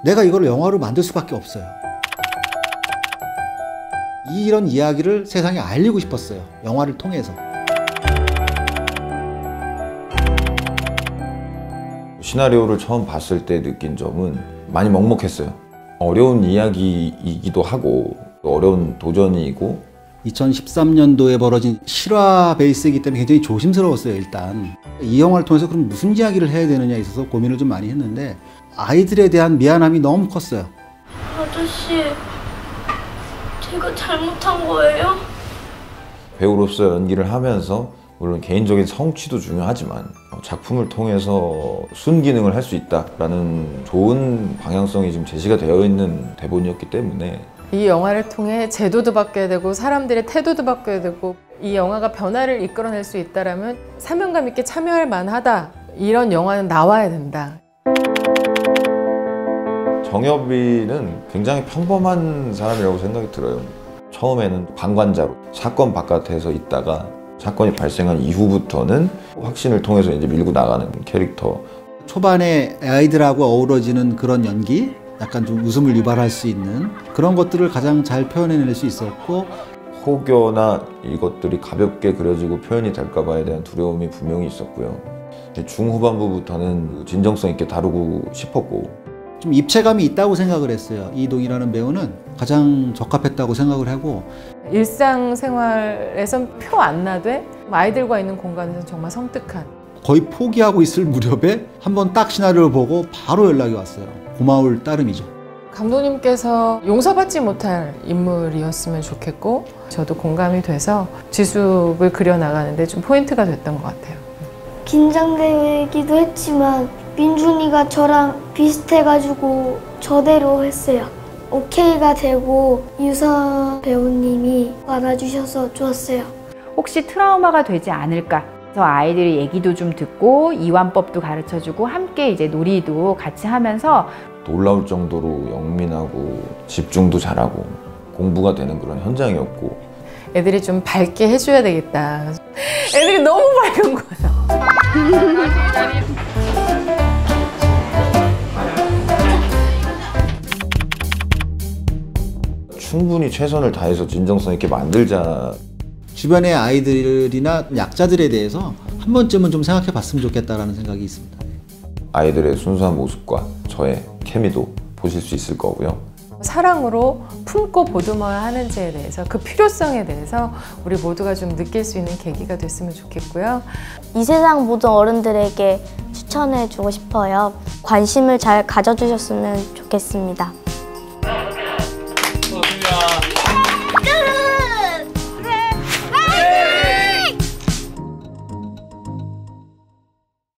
내가 이걸 영화로 만들 수밖에 없어요. 이런 이야기를 세상에 알리고 싶었어요. 영화를 통해서. 시나리오를 처음 봤을 때 느낀 점은 많이 먹먹했어요. 어려운 이야기이기도 하고 어려운 도전이고 2013년도에 벌어진 실화 베이스이기 때문에 굉장히 조심스러웠어요. 일단 이 영화를 통해서 그럼 무슨 이야기를 해야 되느냐에 있어서 고민을 좀 많이 했는데 아이들에 대한 미안함이 너무 컸어요. 아저씨, 제가 잘못한 거예요? 배우로서 연기를 하면서 물론 개인적인 성취도 중요하지만 작품을 통해서 순기능을 할 수 있다라는 좋은 방향성이 지금 제시가 되어 있는 대본이었기 때문에 이 영화를 통해 제도도 바뀌어야 되고 사람들의 태도도 바뀌어야 되고 이 영화가 변화를 이끌어낼 수 있다면 사명감 있게 참여할 만하다. 이런 영화는 나와야 된다. 정엽이는 굉장히 평범한 사람이라고 생각이 들어요. 처음에는 방관자로 사건 바깥에서 있다가 사건이 발생한 이후부터는 확신을 통해서 이제 밀고 나가는 캐릭터. 초반에 아이들하고 어우러지는 그런 연기, 약간 좀 웃음을 유발할 수 있는 그런 것들을 가장 잘 표현해낼 수 있었고 혹여나 이것들이 가볍게 그려지고 표현이 될까 봐에 대한 두려움이 분명히 있었고요. 중후반부부터는 진정성 있게 다루고 싶었고 좀 입체감이 있다고 생각을 했어요. 이동이라는 배우는 가장 적합했다고 생각을 하고 일상생활에선 표 안 나되 아이들과 있는 공간에서 정말 섬뜩한 거의 포기하고 있을 무렵에 한번 딱 시나리오를 보고 바로 연락이 왔어요. 고마울 따름이죠. 감독님께서 용서받지 못할 인물이었으면 좋겠고 저도 공감이 돼서 지숙을 그려나가는데 좀 포인트가 됐던 것 같아요. 긴장되기도 했지만 민준이가 저랑 비슷해가지고 저대로 했어요. 오케이가 되고 유서 배우님이 받아주셔서 좋았어요. 혹시 트라우마가 되지 않을까? 그래서 아이들이 얘기도 좀 듣고 이완법도 가르쳐주고 함께 이제 놀이도 같이 하면서 놀라울 정도로 영민하고 집중도 잘하고 공부가 되는 그런 현장이었고 애들이 좀 밝게 해줘야 되겠다. 애들이 너무 밝은 거야. 충분히 최선을 다해서 진정성 있게 만들자. 주변의 아이들이나 약자들에 대해서 한 번쯤은 좀 생각해 봤으면 좋겠다라는 생각이 있습니다. 아이들의 순수한 모습과 저의 케미도 보실 수 있을 거고요. 사랑으로 품고 보듬어야 하는지에 대해서 그 필요성에 대해서 우리 모두가 좀 느낄 수 있는 계기가 됐으면 좋겠고요. 이 세상 모든 어른들에게 추천해주고 싶어요. 관심을 잘 가져주셨으면 좋겠습니다.